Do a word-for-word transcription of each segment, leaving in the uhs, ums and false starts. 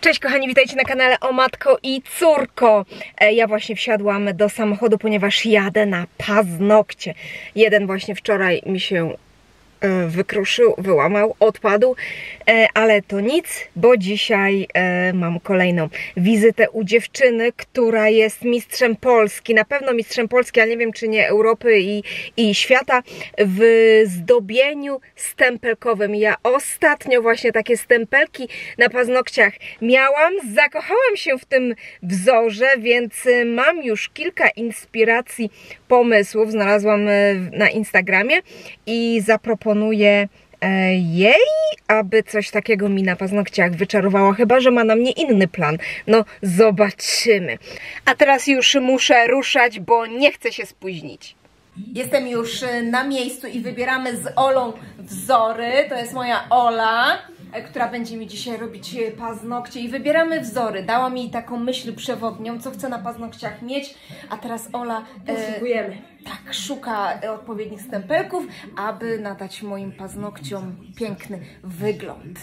Cześć kochani, witajcie na kanale O Matko i Córko. Ja właśnie wsiadłam do samochodu, ponieważ jadę na paznokcie. Jeden właśnie wczoraj mi się wykruszył, wyłamał, odpadł, ale to nic, bo dzisiaj mam kolejną wizytę u dziewczyny, która jest mistrzem Polski, na pewno mistrzem Polski, ale nie wiem czy nie Europy i, i świata w zdobieniu stempelkowym. Ja ostatnio właśnie takie stempelki na paznokciach miałam, zakochałam się w tym wzorze, więc mam już kilka inspiracji, pomysłów, znalazłam na Instagramie i zaproponowałam jej, aby coś takiego mi na paznokciach wyczarowała, chyba że ma na mnie inny plan. No zobaczymy. A teraz już muszę ruszać, bo nie chcę się spóźnić. Jestem już na miejscu i wybieramy z Olą wzory. To jest moja Ola, która będzie mi dzisiaj robić paznokcie i wybieramy wzory. Dała mi taką myśl przewodnią, co chcę na paznokciach mieć, a teraz Ola Poszukujemy. E, tak, szuka odpowiednich stempelków, aby nadać moim paznokciom piękny wygląd.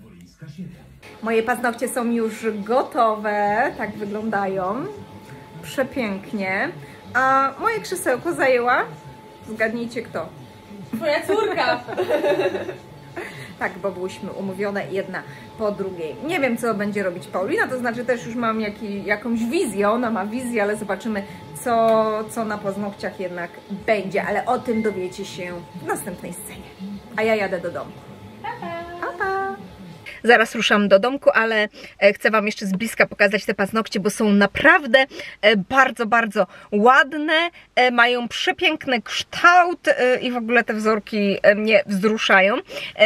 Moje paznokcie są już gotowe, tak wyglądają, przepięknie, a moje krzesełko zajęła, zgadnijcie kto? Twoja córka! Tak, bo byłyśmy umówione jedna po drugiej. Nie wiem, co będzie robić Paulina, to znaczy też już mam jaki, jakąś wizję, ona ma wizję, ale zobaczymy, co, co na paznokciach jednak będzie, ale o tym dowiecie się w następnej scenie. A ja jadę do domu. Pa, pa. Pa, pa. Zaraz ruszam do domku, ale chcę Wam jeszcze z bliska pokazać te paznokcie, bo są naprawdę bardzo, bardzo ładne, mają przepiękny kształt i w ogóle te wzorki mnie wzruszają.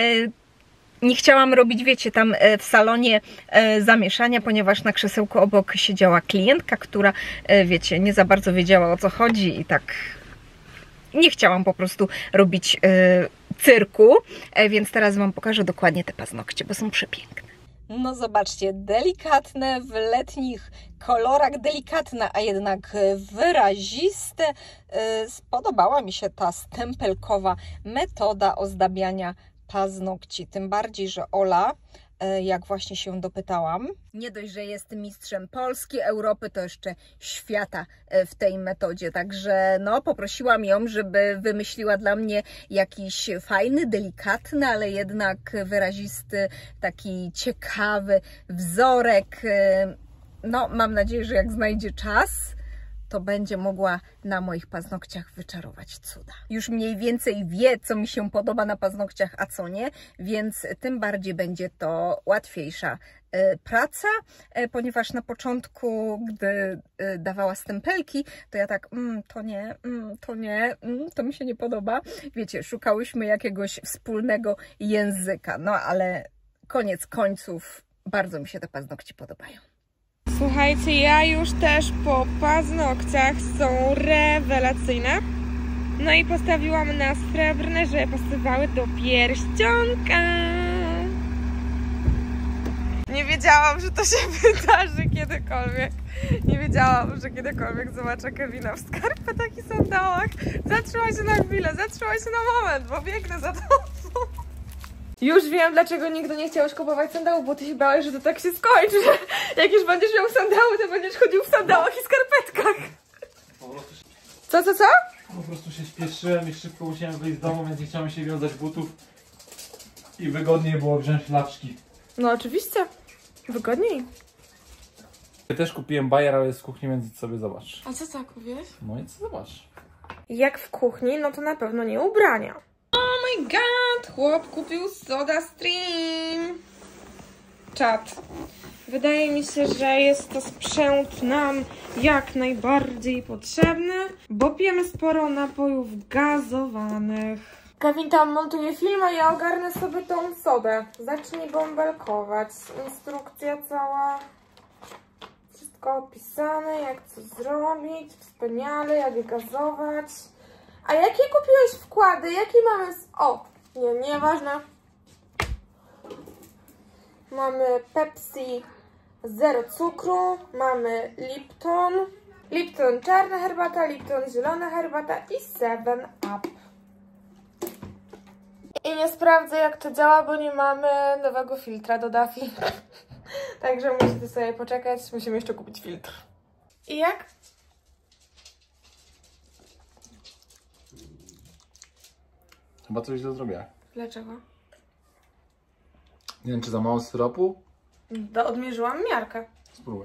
Nie chciałam robić, wiecie, tam w salonie zamieszania, ponieważ na krzesełku obok siedziała klientka, która, wiecie, nie za bardzo wiedziała, o co chodzi i tak nie chciałam po prostu robić cyrku, więc teraz Wam pokażę dokładnie te paznokcie, bo są przepiękne. No zobaczcie, delikatne, w letnich kolorach, delikatne, a jednak wyraziste. Spodobała mi się ta stempelkowa metoda ozdabiania paznokci, tym bardziej, że Ola, jak właśnie się dopytałam, nie dość, że jest mistrzem Polski, Europy, to jeszcze świata w tej metodzie, także no poprosiłam ją, żeby wymyśliła dla mnie jakiś fajny, delikatny, ale jednak wyrazisty, taki ciekawy wzorek. No mam nadzieję, że jak znajdzie czas, to będzie mogła na moich paznokciach wyczarować cuda. Już mniej więcej wie, co mi się podoba na paznokciach, a co nie, więc tym bardziej będzie to łatwiejsza y, praca, y, ponieważ na początku, gdy y, dawała stempelki, to ja tak, mm, to nie, mm, to nie, mm, to mi się nie podoba. Wiecie, szukałyśmy jakiegoś wspólnego języka, no ale koniec końców bardzo mi się te paznokcie podobają. Słuchajcie, ja już też po paznokciach, są rewelacyjne. No i postawiłam na srebrne, żeby pasowały do pierścionka. Nie wiedziałam, że to się wydarzy kiedykolwiek. Nie wiedziałam, że kiedykolwiek zobaczę Kevina w skarpetach i sandałach. Zatrzymaj się na chwilę, zatrzymaj się na moment, bo biegnę za tobą. Już wiem, dlaczego nigdy nie chciałeś kupować sandałów, bo ty się bałeś, że to tak się skończy, że jak już będziesz miał sandały, to będziesz chodził w sandałach i skarpetkach. Po prostu się... Co, co, co? Po prostu się śpieszyłem i szybko musiałem wyjść z domu, więc nie chciałem się wiązać butów. I wygodniej było wziąć laczki. No oczywiście. Wygodniej. Ja też kupiłem bajer, ale jest w kuchni, więc sobie zobacz. A co tak kupiłeś? No i co zobacz. Jak w kuchni, no to na pewno nie ubrania. Oh my god, chłop kupił Soda Stream. Czad. Wydaje mi się, że jest to sprzęt nam jak najbardziej potrzebny, bo pijemy sporo napojów gazowanych. Kevin tam montuje film, a ja ogarnę sobie tą sodę. Zacznij bąbelkować. Instrukcja cała. Wszystko opisane, jak co zrobić. Wspaniale, jak gazować. A jakie kupiłeś wkłady? Jakie mamy... O, nie, nieważne. Mamy Pepsi zero cukru, mamy Lipton. Lipton czarna herbata, Lipton zielona herbata i seven up. I nie sprawdzę, jak to działa, bo nie mamy nowego filtra do Daffy. Także musicie sobie poczekać, musimy jeszcze kupić filtr. I jak? Chyba coś źle zrobiła. Dlaczego? Nie wiem, czy za mało syropu? Do, odmierzyłam miarkę. Spróbuj.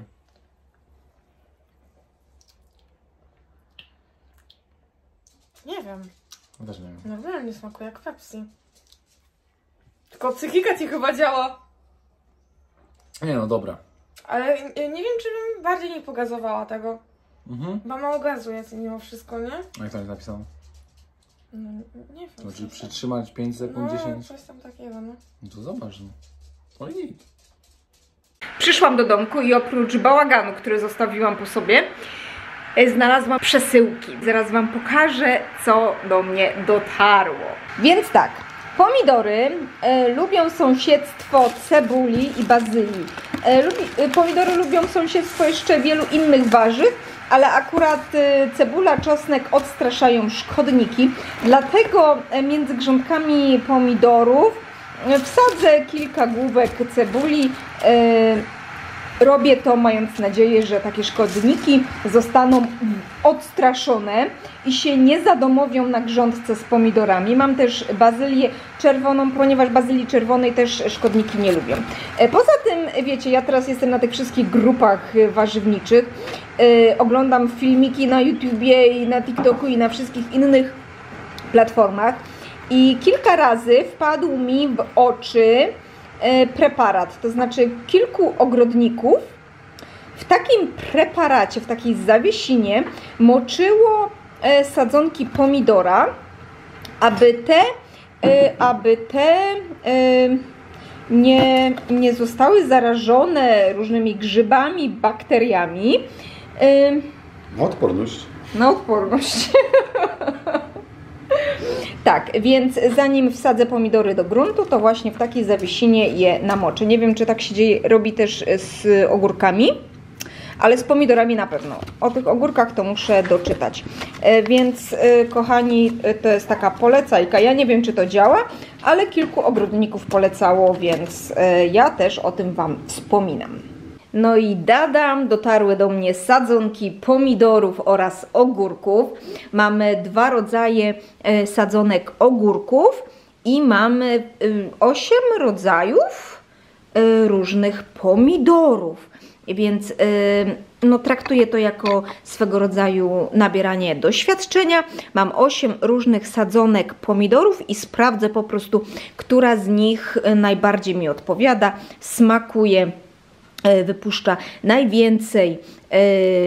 Nie wiem. Też nie wiem. Normalnie smakuje jak Pepsi. Tylko psychika ci chyba działa. Nie no, dobra. Ale nie wiem, czy bym bardziej nie pogazowała tego. Mhm. Bo mało gazu jest mimo wszystko, nie? A jak tam jest napisane? No, nie wiem. To czy przytrzymać pięć sekund, no, dziesięć? coś tam takiego, no. No to zobacz, no. No i Przyszłam do domku i oprócz bałaganu, który zostawiłam po sobie, znalazłam przesyłki. Zaraz wam pokażę, co do mnie dotarło. Więc tak, pomidory e, lubią sąsiedztwo cebuli i bazylii. E, lubi, e, pomidory lubią sąsiedztwo jeszcze wielu innych warzyw, ale akurat e, cebula, czosnek odstraszają szkodniki. Dlatego e, między grządkami pomidorów e, wsadzę kilka główek cebuli. E, Robię to mając nadzieję, że takie szkodniki zostaną odstraszone i się nie zadomowią na grządce z pomidorami. Mam też bazylię czerwoną, ponieważ bazylii czerwonej też szkodniki nie lubią. Poza tym, wiecie, ja teraz jestem na tych wszystkich grupach warzywniczych. Oglądam filmiki na YouTubie i na TikToku i na wszystkich innych platformach. I kilka razy wpadł mi w oczy preparat, to znaczy kilku ogrodników w takim preparacie, w takiej zawiesinie moczyło sadzonki pomidora, aby te, aby te nie, nie zostały zarażone różnymi grzybami, bakteriami. na odporność. Na odporność. Tak, więc zanim wsadzę pomidory do gruntu, to właśnie w takiej zawiesinie je namoczę. Nie wiem, czy tak się dzieje, robi też z ogórkami, ale z pomidorami na pewno. O tych ogórkach to muszę doczytać. E, więc, e, kochani, to jest taka polecajka. Ja nie wiem, czy to działa, ale kilku ogrodników polecało, więc e, ja też o tym wam wspominam. No i dadam, dotarły do mnie sadzonki pomidorów oraz ogórków. Mamy dwa rodzaje e, sadzonek ogórków i mamy osiem rodzajów e, różnych pomidorów. Więc e, no, traktuję to jako swego rodzaju nabieranie doświadczenia. Mam osiem różnych sadzonek pomidorów i sprawdzę po prostu, która z nich najbardziej mi odpowiada, smakuje, wypuszcza najwięcej e,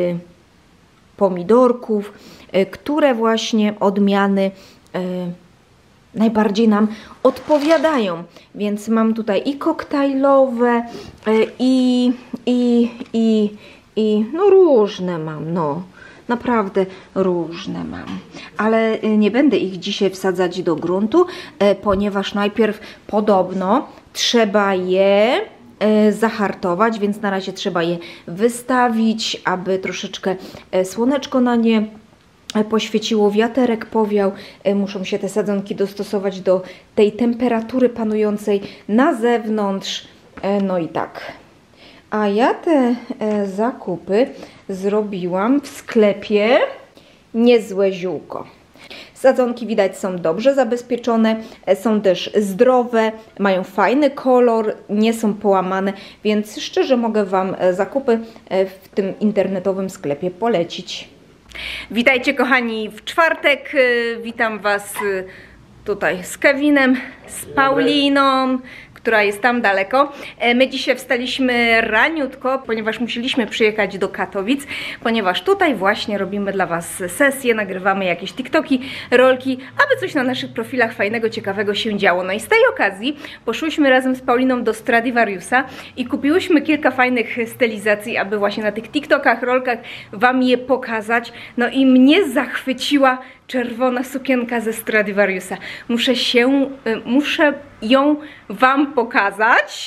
pomidorków, e, które właśnie odmiany e, najbardziej nam odpowiadają. Więc mam tutaj i koktajlowe, e, i, i, i, i no różne mam, no. Naprawdę różne mam, ale nie będę ich dzisiaj wsadzać do gruntu, e, ponieważ najpierw podobno trzeba je zahartować, więc na razie trzeba je wystawić, aby troszeczkę słoneczko na nie poświeciło, wiaterek powiał. Muszą się te sadzonki dostosować do tej temperatury panującej na zewnątrz. No i tak. A ja te zakupy zrobiłam w sklepie Niezłe Ziółko. Sadzonki widać są dobrze zabezpieczone, są też zdrowe, mają fajny kolor, nie są połamane, więc szczerze mogę wam zakupy w tym internetowym sklepie polecić. Witajcie kochani w czwartek, witam was tutaj z Kevinem, z Pauliną, która jest tam daleko. My dzisiaj wstaliśmy raniutko, ponieważ musieliśmy przyjechać do Katowic, ponieważ tutaj właśnie robimy dla was sesje, nagrywamy jakieś TikToki, rolki, aby coś na naszych profilach fajnego, ciekawego się działo. No i z tej okazji poszłyśmy razem z Pauliną do Stradivariusa i kupiłyśmy kilka fajnych stylizacji, aby właśnie na tych TikTokach, rolkach wam je pokazać. No i mnie zachwyciła czerwona sukienka ze Stradivariusa. Muszę się, muszę ją wam pokazać.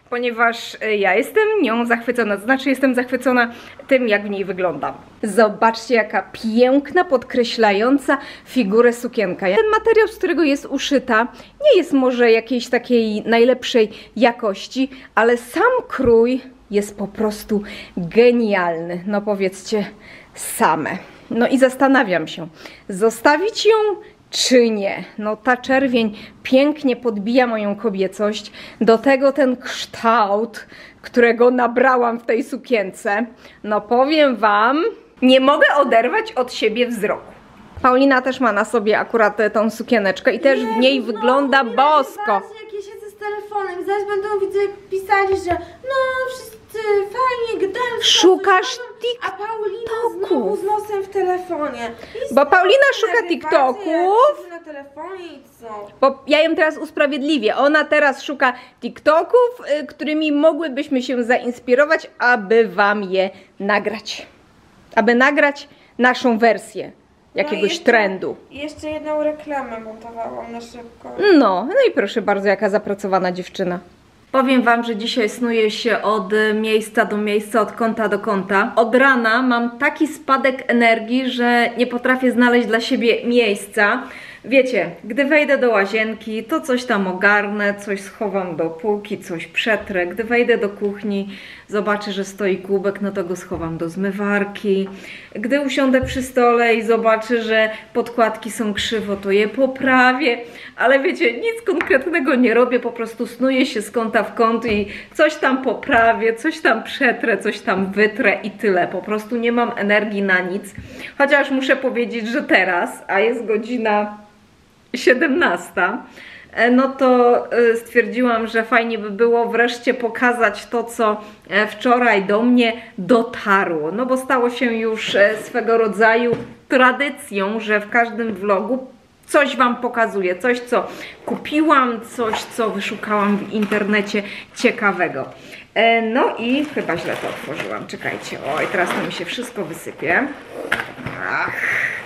ponieważ ja jestem nią zachwycona, to znaczy jestem zachwycona tym, jak w niej wyglądam. Zobaczcie, jaka piękna, podkreślająca figurę sukienka. Ten materiał, z którego jest uszyta, nie jest może jakiejś takiej najlepszej jakości, ale sam krój jest po prostu genialny. No powiedzcie same. No i zastanawiam się, zostawić ją czy nie. No ta czerwień pięknie podbija moją kobiecość. Do tego ten kształt, którego nabrałam w tej sukience. No powiem wam, nie mogę oderwać od siebie wzroku. Paulina też ma na sobie akurat tą sukieneczkę i też w niej wygląda bosko. Jak ja siedzę z telefonem, zaraz będą widzę pisali, że no wszyscy fajnie gadają. Szukasz TikToków. A Paulina znowu z nosem w telefonie. I bo Paulina szuka TikToków. Na telefonie i co? Bo ja ją teraz usprawiedliwię. Ona teraz szuka TikToków, y, którymi mogłybyśmy się zainspirować, aby wam je nagrać. Aby nagrać naszą wersję jakiegoś no jeszcze, trendu. I jeszcze jedną reklamę montowałam na szybko. No, no i proszę bardzo, jaka zapracowana dziewczyna. Powiem wam, że dzisiaj snuję się od miejsca do miejsca, od kąta do kąta. Od rana mam taki spadek energii, że nie potrafię znaleźć dla siebie miejsca. Wiecie, gdy wejdę do łazienki, to coś tam ogarnę, coś schowam do półki, coś przetrę. Gdy wejdę do kuchni, zobaczę, że stoi kubek, no to go schowam do zmywarki. Gdy usiądę przy stole i zobaczę, że podkładki są krzywo, to je poprawię. Ale wiecie, nic konkretnego nie robię, po prostu snuję się z kąta w kąt i coś tam poprawię, coś tam przetrę, coś tam wytrę i tyle. Po prostu nie mam energii na nic. Chociaż muszę powiedzieć, że teraz, a jest godzina siedemnasta, no to stwierdziłam, że fajnie by było wreszcie pokazać to, co wczoraj do mnie dotarło. No bo stało się już swego rodzaju tradycją, że w każdym vlogu coś wam pokazuję, coś co kupiłam, coś co wyszukałam w internecie ciekawego. No i chyba źle to otworzyłam, czekajcie, oj, teraz to mi się wszystko wysypie. Ach.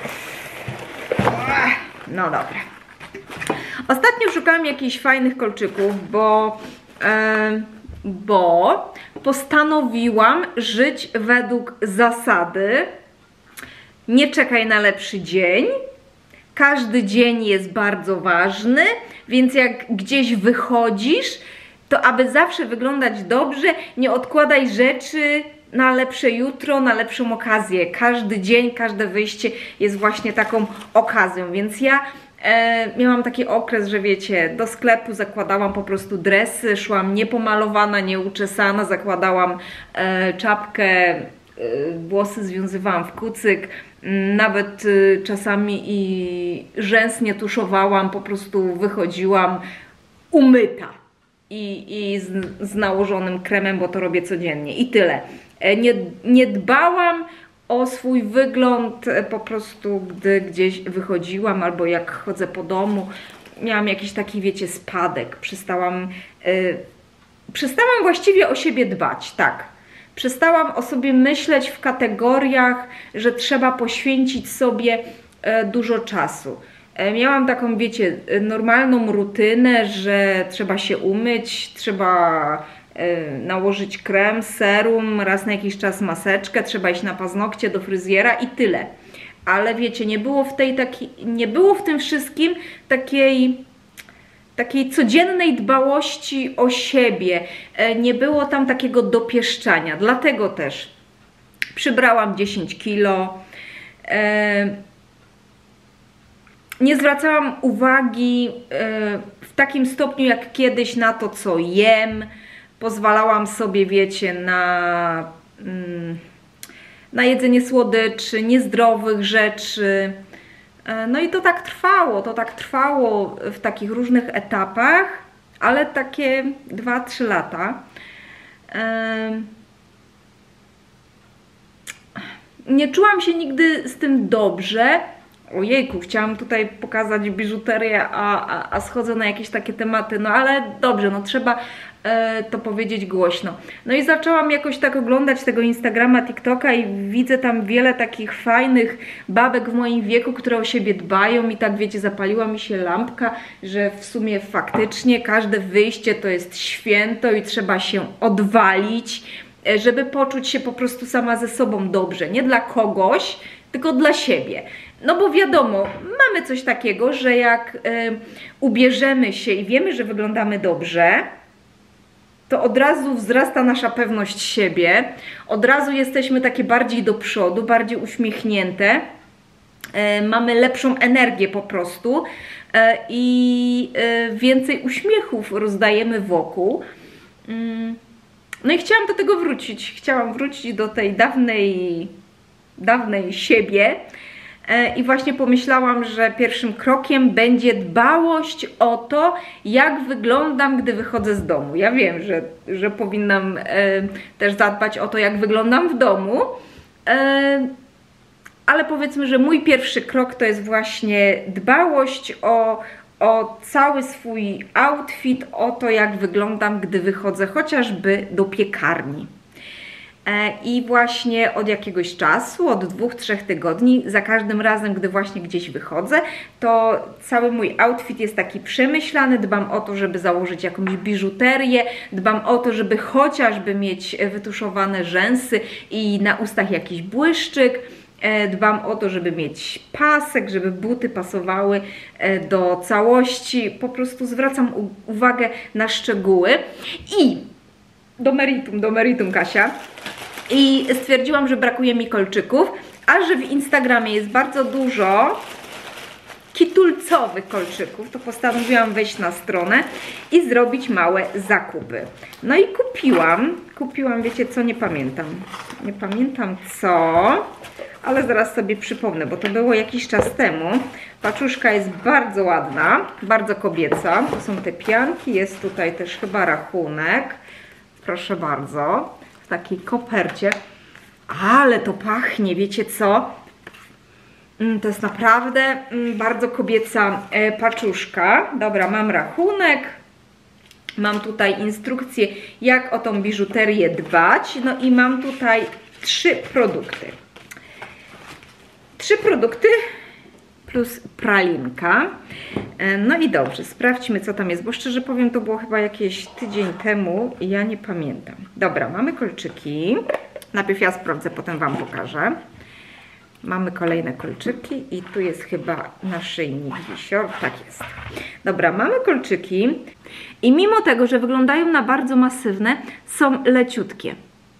No dobra. Ostatnio szukałam jakichś fajnych kolczyków, bo, e, bo postanowiłam żyć według zasady nie czekaj na lepszy dzień. Każdy dzień jest bardzo ważny, więc jak gdzieś wychodzisz, to aby zawsze wyglądać dobrze, nie odkładaj rzeczy na lepsze jutro, na lepszą okazję. Każdy dzień, każde wyjście jest właśnie taką okazją, więc ja e, miałam taki okres, że wiecie, do sklepu zakładałam po prostu dresy, szłam niepomalowana, nieuczesana, zakładałam e, czapkę, e, włosy związywałam w kucyk, nawet e, czasami i rzęs nie tuszowałam, po prostu wychodziłam umyta i, i z, z nałożonym kremem, bo to robię codziennie i tyle. Nie, nie dbałam o swój wygląd po prostu, gdy gdzieś wychodziłam albo jak chodzę po domu. Miałam jakiś taki, wiecie, spadek. Przestałam, yy, przestałam właściwie o siebie dbać, tak. Przestałam o sobie myśleć w kategoriach, że trzeba poświęcić sobie yy, dużo czasu. Yy, miałam taką, wiecie, normalną rutynę, że trzeba się umyć, trzeba nałożyć krem, serum, raz na jakiś czas maseczkę, trzeba iść na paznokcie do fryzjera i tyle. Ale wiecie, nie było w tej takiej, nie było w tym wszystkim takiej, takiej codziennej dbałości o siebie. Nie było tam takiego dopieszczania. Dlatego też przybrałam dziesięć kilo. Nie zwracałam uwagi w takim stopniu jak kiedyś na to, co jem. Pozwalałam sobie, wiecie, na, na jedzenie słodyczy, niezdrowych rzeczy. No i to tak trwało, to tak trwało w takich różnych etapach, ale takie dwa trzy lata. Nie czułam się nigdy z tym dobrze, Ojejku, chciałam tutaj pokazać biżuterię, a, a, a schodzę na jakieś takie tematy, no ale dobrze, no trzeba e, to powiedzieć głośno. No i zaczęłam jakoś tak oglądać tego Instagrama, TikToka i widzę tam wiele takich fajnych babek w moim wieku, które o siebie dbają i tak wiecie, zapaliła mi się lampka, że w sumie faktycznie każde wyjście to jest święto i trzeba się odwalić, żeby poczuć się po prostu sama ze sobą dobrze, nie dla kogoś, tylko dla siebie. No bo wiadomo, mamy coś takiego, że jak y, ubierzemy się i wiemy, że wyglądamy dobrze, to od razu wzrasta nasza pewność siebie, od razu jesteśmy takie bardziej do przodu, bardziej uśmiechnięte, y, mamy lepszą energię po prostu y, i y, więcej uśmiechów rozdajemy wokół. Y, no i chciałam do tego wrócić, chciałam wrócić do tej dawnej, dawnej siebie. I właśnie pomyślałam, że pierwszym krokiem będzie dbałość o to, jak wyglądam, gdy wychodzę z domu. Ja wiem, że, że powinnam e, też zadbać o to, jak wyglądam w domu, e, ale powiedzmy, że mój pierwszy krok to jest właśnie dbałość o, o cały swój outfit, o to, jak wyglądam, gdy wychodzę chociażby do piekarni. I właśnie od jakiegoś czasu, od dwóch, trzech tygodni, za każdym razem, gdy właśnie gdzieś wychodzę, to cały mój outfit jest taki przemyślany, dbam o to, żeby założyć jakąś biżuterię, dbam o to, żeby chociażby mieć wytuszowane rzęsy i na ustach jakiś błyszczyk, dbam o to, żeby mieć pasek, żeby buty pasowały do całości, po prostu zwracam uwagę na szczegóły. I do meritum, do meritum, Kasia. I stwierdziłam, że brakuje mi kolczyków, a że w Instagramie jest bardzo dużo kitulcowych kolczyków, to postanowiłam wejść na stronę i zrobić małe zakupy. No i kupiłam, kupiłam, wiecie co, nie pamiętam, nie pamiętam co, ale zaraz sobie przypomnę, bo to było jakiś czas temu. Paczuszka jest bardzo ładna, bardzo kobieca, to są te pianki, jest tutaj też chyba rachunek. Proszę bardzo, w takiej kopercie. Ale to pachnie, wiecie co? To jest naprawdę bardzo kobieca paczuszka. Dobra, mam rachunek. Mam tutaj instrukcję, jak o tą biżuterię dbać. No i mam tutaj trzy produkty. Trzy produkty plus pralinka. No i dobrze, sprawdźmy co tam jest, bo szczerze powiem, to było chyba jakieś tydzień temu i ja nie pamiętam. Dobra, mamy kolczyki. Najpierw ja sprawdzę, potem Wam pokażę. Mamy kolejne kolczyki i tu jest chyba naszyjnik wisior. Tak jest. Dobra, mamy kolczyki i mimo tego, że wyglądają na bardzo masywne, są leciutkie.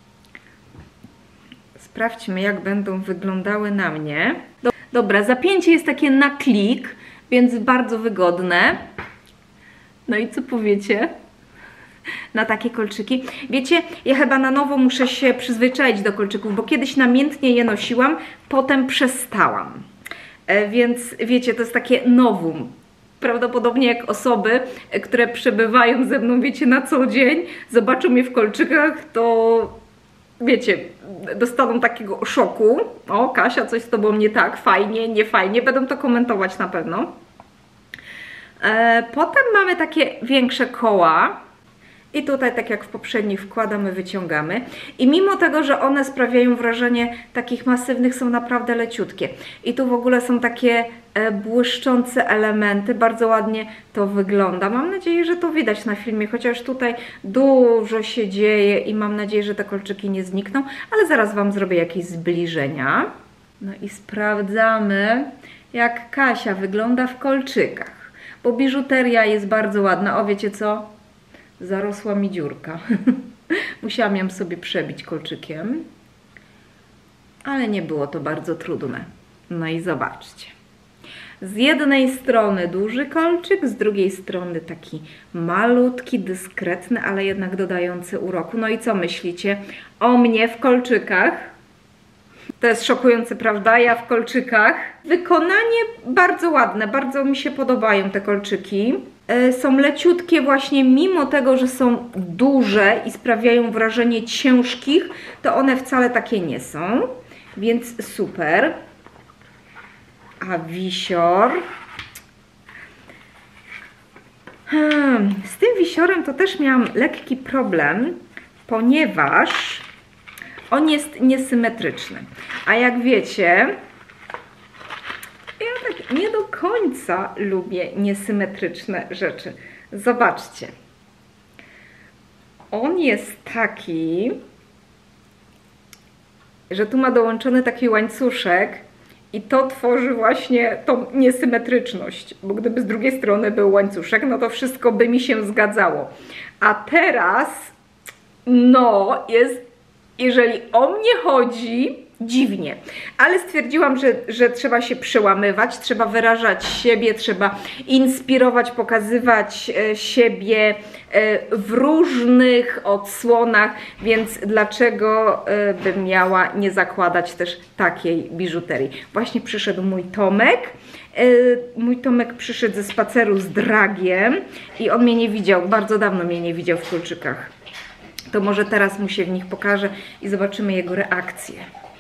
Sprawdźmy, jak będą wyglądały na mnie. Dobra, zapięcie jest takie na klik, więc bardzo wygodne. No i co powiecie na takie kolczyki? Wiecie, ja chyba na nowo muszę się przyzwyczaić do kolczyków, bo kiedyś namiętnie je nosiłam, potem przestałam. E, więc wiecie, to jest takie nowum. Prawdopodobnie jak osoby, które przebywają ze mną, wiecie, na co dzień, zobaczą mnie w kolczykach, to wiecie, dostaną takiego szoku. O, Kasia, coś z tobą nie tak, fajnie, nie fajnie, będą to komentować na pewno. E, potem mamy takie większe koła i tutaj, tak jak w poprzednich, wkładamy, wyciągamy. I mimo tego, że one sprawiają wrażenie takich masywnych, są naprawdę leciutkie. I tu w ogóle są takie e, błyszczące elementy, bardzo ładnie to wygląda. Mam nadzieję, że to widać na filmie, chociaż tutaj dużo się dzieje i mam nadzieję, że te kolczyki nie znikną, ale zaraz Wam zrobię jakieś zbliżenia. No i sprawdzamy, jak Kasia wygląda w kolczykach, bo biżuteria jest bardzo ładna. O, wiecie co? Zarosła mi dziurka. Musiałam ją sobie przebić kolczykiem, ale nie było to bardzo trudne. No i zobaczcie. Z jednej strony duży kolczyk, z drugiej strony taki malutki, dyskretny, ale jednak dodający uroku. No i co myślicie o mnie w kolczykach? To jest szokujące, prawda? Ja w kolczykach. Wykonanie bardzo ładne, bardzo mi się podobają te kolczyki. Są leciutkie właśnie, mimo tego, że są duże i sprawiają wrażenie ciężkich, to one wcale takie nie są, więc super. A wisior... Hmm, z tym wisiorem to też miałam lekki problem, ponieważ on jest niesymetryczny. A jak wiecie, ja tak nie do końca lubię niesymetryczne rzeczy. Zobaczcie. On jest taki, że tu ma dołączony taki łańcuszek i to tworzy właśnie tą niesymetryczność, bo gdyby z drugiej strony był łańcuszek, no to wszystko by mi się zgadzało. A teraz, no, jest, jeżeli o mnie chodzi, dziwnie. Ale stwierdziłam, że, że trzeba się przełamywać, trzeba wyrażać siebie, trzeba inspirować, pokazywać siebie w różnych odsłonach, więc dlaczego bym miała nie zakładać też takiej biżuterii. Właśnie przyszedł mój Tomek. Mój Tomek przyszedł ze spaceru z dragiem i on mnie nie widział, bardzo dawno mnie nie widział w kolczykach. To może teraz mu się w nich pokażę i zobaczymy jego reakcję.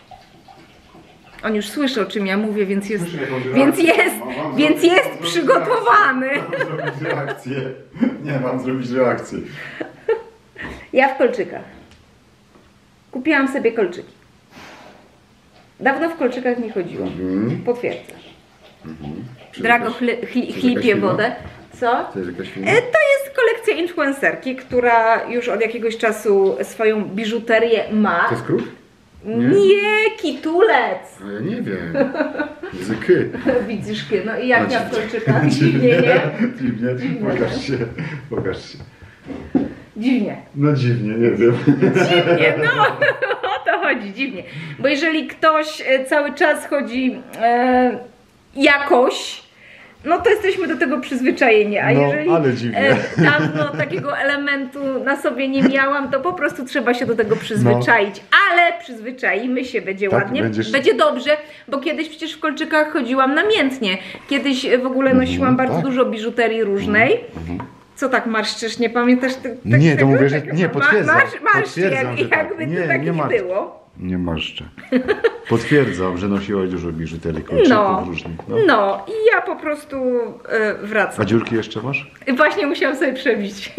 On już słyszy, o czym ja mówię, więc jest, więc jest, mam, więc zrobić, jest mam przygotowany. Mam zrobić reakcję. Nie, mam zrobić reakcję. Ja w kolczykach. Kupiłam sobie kolczyki. Dawno w kolczykach nie chodziłam. Mhm. Potwierdzam. Mhm. Drago chli, chli, chlipie wodę. Co? To jest jakaś firma? To jest kolekcja influencerki, która już od jakiegoś czasu swoją biżuterię ma. To jest kruk? Nie, nie kitulec. A ja nie wiem. Zyky. Widzisz, no i jak ja w kolczykach? Dziwnie, nie? Dziwnie. Dziwnie. Pokaż się. Pokaż się. Dziwnie. No dziwnie, nie wiem. Dziwnie, no o to chodzi, dziwnie. Bo jeżeli ktoś cały czas chodzi e, jakoś, no to jesteśmy do tego przyzwyczajeni, a no, jeżeli ale dziwnie. E, dawno takiego elementu na sobie nie miałam, to po prostu trzeba się do tego przyzwyczaić. No. Ale przyzwyczaimy się, będzie tak, ładnie, będziesz... będzie dobrze, bo kiedyś przecież w kolczykach chodziłam namiętnie. Kiedyś w ogóle nosiłam mm, bardzo tak? dużo biżuterii różnej. Mm, mm. Co tak marszczysz, nie pamiętasz? Te, te, nie, tego, to mówię, że tego, nie, potwierdzam. Marsz, marsz, potwierdzam, jak, jakby tak. to tak nie, nie było. Nie marszczę. Potwierdzam, że nosiłaś dużo biżuterii, kolczyków no, różnych. No. no i ja po prostu y, wracam. A dziurki jeszcze masz? Właśnie musiałam sobie przebić.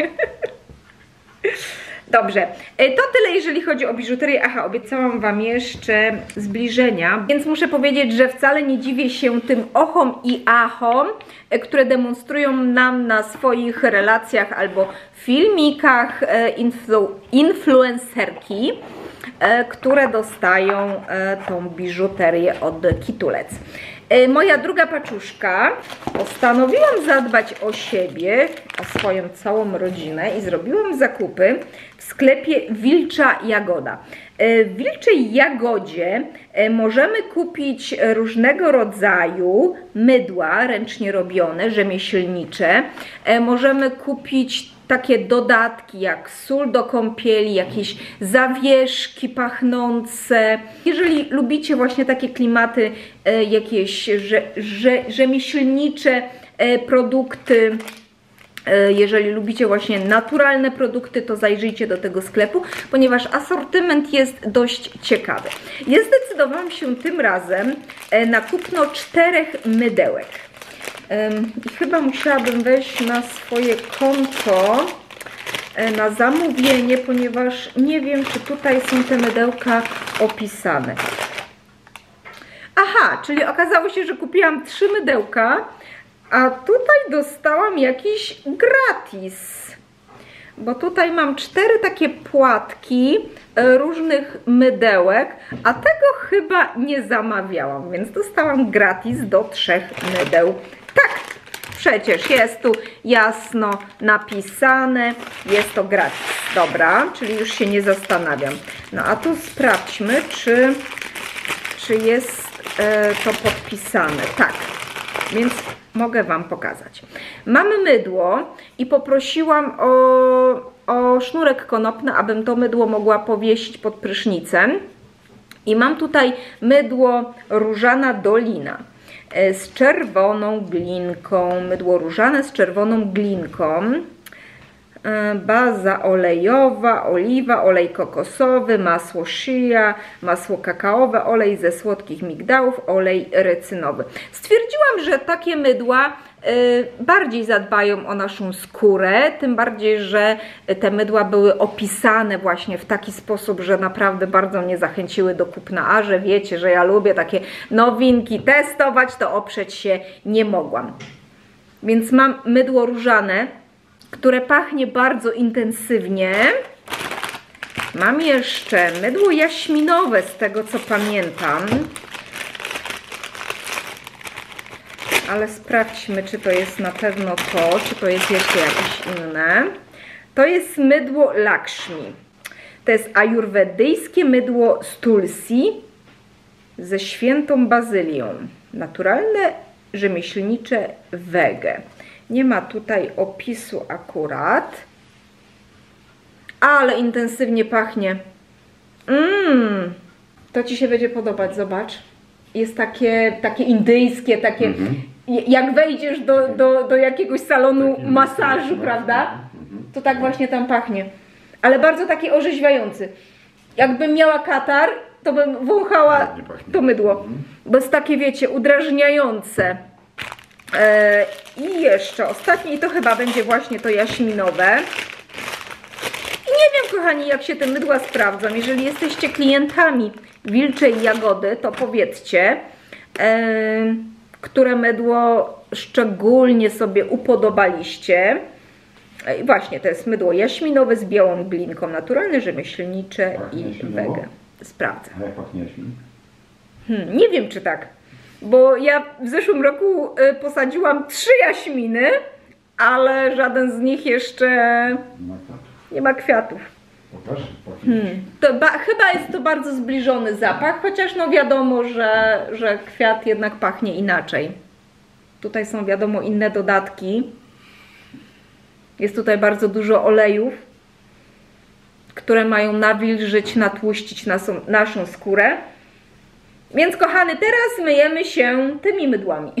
Dobrze, to tyle jeżeli chodzi o biżuterię. Aha, obiecałam wam jeszcze zbliżenia, więc muszę powiedzieć, że wcale nie dziwię się tym ochom i achom, które demonstrują nam na swoich relacjach albo filmikach influ influencerki, które dostają tą biżuterię od Kitulec. Moja druga paczuszka, postanowiłam zadbać o siebie, o swoją całą rodzinę i zrobiłam zakupy w sklepie Wilcza Jagoda. W Wilczej Jagodzie możemy kupić różnego rodzaju mydła ręcznie robione, rzemieślnicze. Możemy kupić takie dodatki jak sól do kąpieli, jakieś zawieszki pachnące. Jeżeli lubicie właśnie takie klimaty, jakieś rze, rze, rzemieślnicze produkty, jeżeli lubicie właśnie naturalne produkty, to zajrzyjcie do tego sklepu, ponieważ asortyment jest dość ciekawy. Ja zdecydowałam się tym razem na kupno czterech mydełek. I chyba musiałabym wejść na swoje konto na zamówienie, ponieważ nie wiem, czy tutaj są te mydełka opisane. Aha, czyli okazało się, że kupiłam trzy mydełka, a tutaj dostałam jakiś gratis. Bo tutaj mam cztery takie płatki różnych mydełek, a tego chyba nie zamawiałam, więc dostałam gratis do trzech mydeł. Tak, przecież jest tu jasno napisane, jest to gratis. Dobra, czyli już się nie zastanawiam. No a tu sprawdźmy, czy, czy jest e, to podpisane. Tak, więc mogę wam pokazać. Mamy mydło i poprosiłam o, o sznurek konopny, abym to mydło mogła powiesić pod prysznicem. I mam tutaj mydło Różana Dolina z czerwoną glinką, mydło różane z czerwoną glinką. baza olejowa, oliwa, olej kokosowy, masło shea, masło kakaowe, olej ze słodkich migdałów, olej recynowy. Stwierdziłam, że takie mydła bardziej zadbają o naszą skórę, tym bardziej, że te mydła były opisane właśnie w taki sposób, że naprawdę bardzo mnie zachęciły do kupna, a że wiecie, że ja lubię takie nowinki testować, to oprzeć się nie mogłam. Więc mam mydło różane, które pachnie bardzo intensywnie. Mam jeszcze mydło jaśminowe, z tego co pamiętam. Ale sprawdźmy, czy to jest na pewno to, czy to jest jeszcze jakieś inne. To jest mydło Lakshmi. To jest ajurwedyjskie mydło z tulsi ze świętą bazylią. Naturalne, rzemieślnicze wege. Nie ma tutaj opisu akurat. Ale intensywnie pachnie. Mmm, to Ci się będzie podobać, zobacz. Jest takie, takie indyjskie, takie, mhm. jak wejdziesz do, do, do jakiegoś salonu taki masażu, prawda? Mhm. To tak właśnie tam pachnie. Ale bardzo taki orzeźwiający. Jakbym miała katar, to bym wąchała to mydło. Mhm. Bo jest takie, wiecie, udrażniające. E, I jeszcze ostatnie, i to chyba będzie właśnie to jaśminowe. I nie wiem, kochani, jak się te mydła sprawdzą. Jeżeli jesteście klientami Wilczej Jagody, to powiedzcie, e, które mydło szczególnie sobie upodobaliście. I właśnie, to jest mydło jaśminowe z białą glinką, naturalne, rzemieślnicze i wege. Sprawdzę. A jak pachnie jaśmin? Hmm, nie wiem, czy tak. Bo ja w zeszłym roku y, posadziłam trzy jaśminy, ale żaden z nich jeszcze nie ma kwiatów. Pokaż, hmm. to ba, chyba jest to bardzo zbliżony zapach, chociaż no wiadomo, że, że kwiat jednak pachnie inaczej. Tutaj są wiadomo inne dodatki. Jest tutaj bardzo dużo olejów, które mają nawilżyć, natłuścić naszą, naszą skórę. Więc kochany, teraz myjemy się tymi mydłami.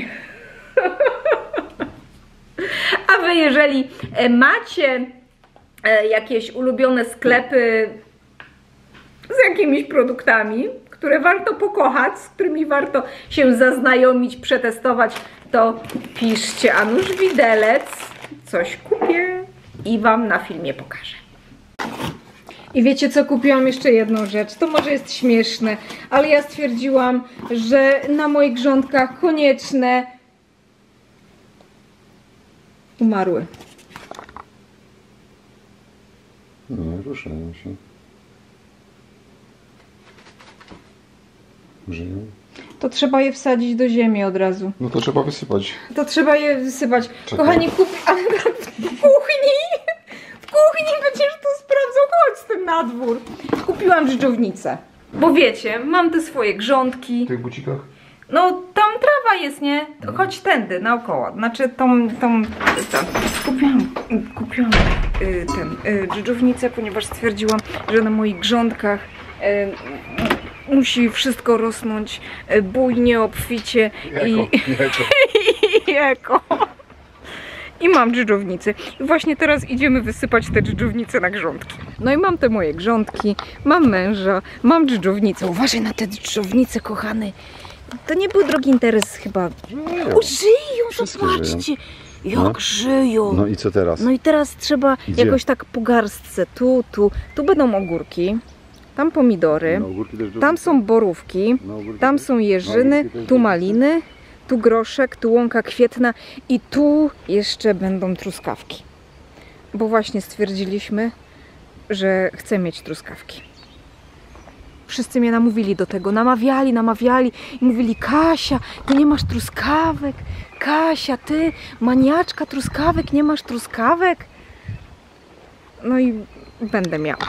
A wy, jeżeli macie jakieś ulubione sklepy z jakimiś produktami, które warto pokochać, z którymi warto się zaznajomić, przetestować, to piszcie, a nuż widelec, coś kupię i wam na filmie pokażę. I wiecie co, kupiłam jeszcze jedną rzecz, to może jest śmieszne, ale ja stwierdziłam, że na moich grządkach konieczne umarły. No, ruszają się. Żyją. To trzeba je wsadzić do ziemi od razu. No to trzeba wysypać. To trzeba je wysypać. Czekaj. Kochani, kup... w kuchni! W kuchni będziesz to sprawdzał, chodź z tym na dwór. Kupiłam dżdżownicę. Bo wiecie, mam te swoje grządki. W tych bucikach? No tam trawa jest, nie? To chodź tędy, naokoło. Znaczy tą... tą, tą. Kupiłam, kupiłam y, ten, y, dżdżownicę, ponieważ stwierdziłam, że na moich grządkach y, musi wszystko rosnąć y, bujnie, obficie jako, i, jako. i eko. I mam dżdżownicę. I właśnie teraz idziemy wysypać te dżdżownice na grządki. No i mam te moje grządki, mam męża, mam dżdżownicę. Uważaj na te dżdżownice, kochany. To nie był drogi interes chyba. Żyją. O, żyją, Wszystkie zobaczcie. Jak No. żyją. No i co teraz? No i teraz trzeba Gdzie? jakoś tak po garstce. Tu, tu. Tu będą ogórki. Tam pomidory. No, ogórki też Tam są borówki. No, ogórki Tam też? są No, jeżyny. ogórki też Tu dobrze. maliny. Tu groszek. Tu łąka kwietna. I tu jeszcze będą truskawki. Bo właśnie stwierdziliśmy, że chcę mieć truskawki. Wszyscy mnie namówili do tego, namawiali, namawiali i mówili: Kasia, ty nie masz truskawek, Kasia, ty maniaczka truskawek, nie masz truskawek. No i będę miała.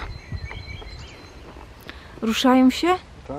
Ruszają się? Tak.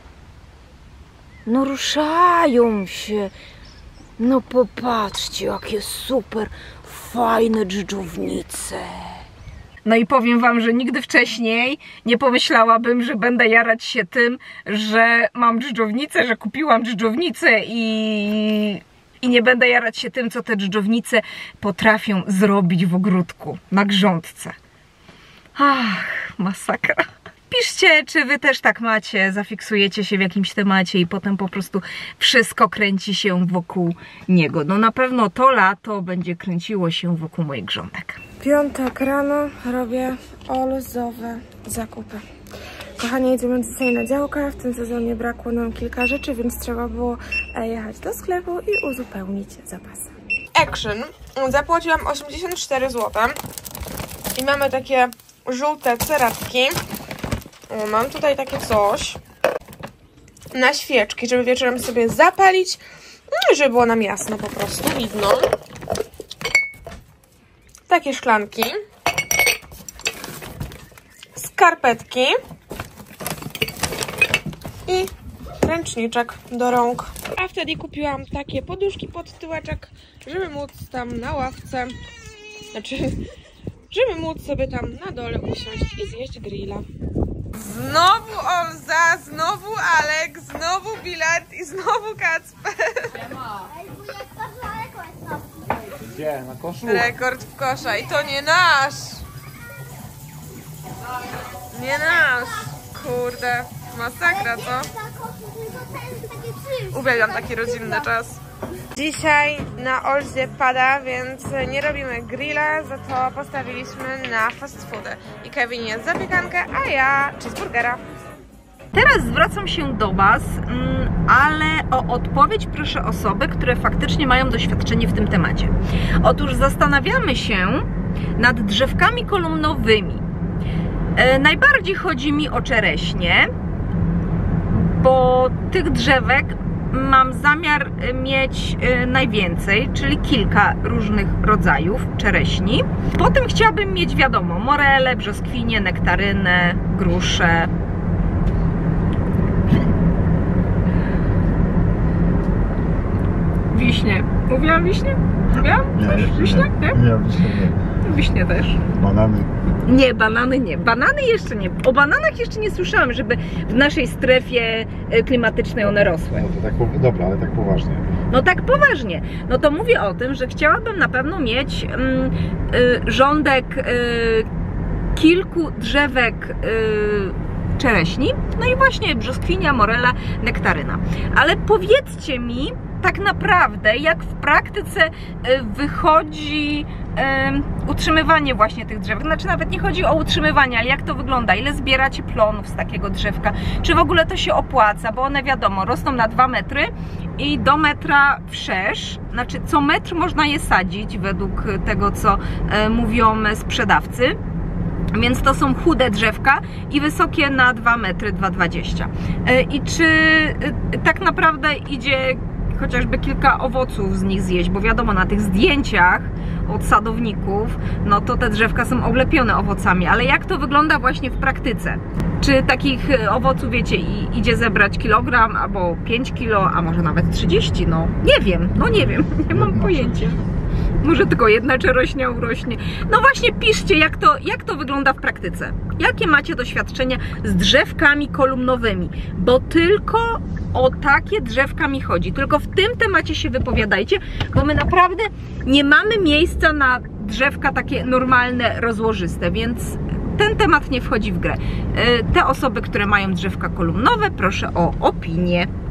No ruszają się. No popatrzcie, jakie super fajne dżdżownice. No i powiem wam, że nigdy wcześniej nie pomyślałabym, że będę jarać się tym, że mam dżdżownicę, że kupiłam dżdżownicę i I nie będę jarać się tym, co te dżdżownice potrafią zrobić w ogródku, na grządce. Ach, masakra. Piszcie, czy wy też tak macie, zafiksujecie się w jakimś temacie i potem po prostu wszystko kręci się wokół niego. No na pewno to lato będzie kręciło się wokół moich grządek. Piątek rano robię olzowe zakupy. Kochani, jedziemy dzisiaj na działkę. W tym sezonie brakło nam kilka rzeczy, więc trzeba było jechać do sklepu i uzupełnić zapasy. Action. Zapłaciłam osiemdziesiąt cztery złote i mamy takie żółte ceratki. O, mam tutaj takie coś na świeczki, żeby wieczorem sobie zapalić, żeby było nam jasno po prostu, widno. Takie szklanki, skarpetki i ręczniczek do rąk. A wtedy kupiłam takie poduszki pod tyłeczek, żeby móc tam na ławce, znaczy, żeby móc sobie tam na dole usiąść i zjeść grilla. Znowu Olza, znowu Alek, znowu Bilard i znowu Kacper. Gdzie? Na koszu? Rekord w kosza i to nie nasz. Nie nasz. Kurde, masakra, co? Uwielbiam taki rodzinny czas. Dzisiaj na Olzie pada, więc nie robimy grilla, za to postawiliśmy na fast foody. I Kevin je zapiekankę, a ja cheeseburgera. Teraz zwracam się do Was, ale o odpowiedź proszę osoby, które faktycznie mają doświadczenie w tym temacie. Otóż zastanawiamy się nad drzewkami kolumnowymi. Najbardziej chodzi mi o czereśnie, bo tych drzewek mam zamiar mieć najwięcej, czyli kilka różnych rodzajów czereśni. Potem chciałabym mieć, wiadomo, morele, brzoskwinie, nektarynę, grusze. Wiśnie. Mówiłam wiśnie? Mówiłam? Nie, Coś? Wiśnie? Nie? Nie, wiśnie nie. Wiśnie też. Banany. Nie, banany nie. Banany jeszcze nie. O bananach jeszcze nie słyszałam, żeby w naszej strefie klimatycznej one rosły. No to tak, po- dobra, ale tak poważnie. No tak poważnie. No to mówię o tym, że chciałabym na pewno mieć mm, y, rządek y, kilku drzewek y, czereśni, no i właśnie brzoskwinia, morela, nektaryna. Ale powiedzcie mi tak naprawdę, jak w praktyce wychodzi um, utrzymywanie właśnie tych drzewek. Znaczy nawet nie chodzi o utrzymywanie, ale jak to wygląda, ile zbieracie plonów z takiego drzewka, czy w ogóle to się opłaca, bo one wiadomo, rosną na dwa metry i do metra wszerz, znaczy co metr można je sadzić według tego, co e, mówią sprzedawcy. Więc to są chude drzewka i wysokie na dwa metry, dwa dwadzieścia. I czy tak naprawdę idzie chociażby kilka owoców z nich zjeść, bo wiadomo, na tych zdjęciach od sadowników, no to te drzewka są oblepione owocami, ale jak to wygląda właśnie w praktyce? Czy takich owoców, wiecie, idzie zebrać kilogram albo pięć kilo, a może nawet trzydzieści? No nie wiem, no nie wiem, nie mam pojęcia. Może tylko jedna czereśnia urośnie. No właśnie piszcie, jak to, jak to wygląda w praktyce. Jakie macie doświadczenia z drzewkami kolumnowymi? Bo tylko o takie drzewka mi chodzi. Tylko w tym temacie się wypowiadajcie, bo my naprawdę nie mamy miejsca na drzewka takie normalne, rozłożyste, więc ten temat nie wchodzi w grę. Te osoby, które mają drzewka kolumnowe, proszę o opinię.